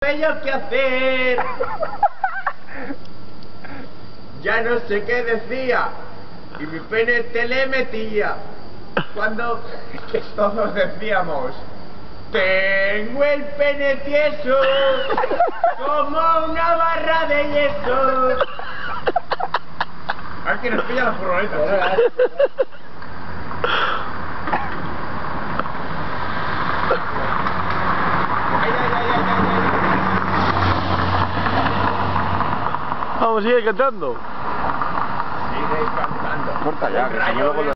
yo qué hacer. Ya no sé qué decía y mi pene te le metía cuando todos decíamos: tengo el pene tieso como una barra de yeso. A ver quién nos pilla la furgoneta. Vamos, sigue cantando. Sigue cantando. Corta ya, que si no luego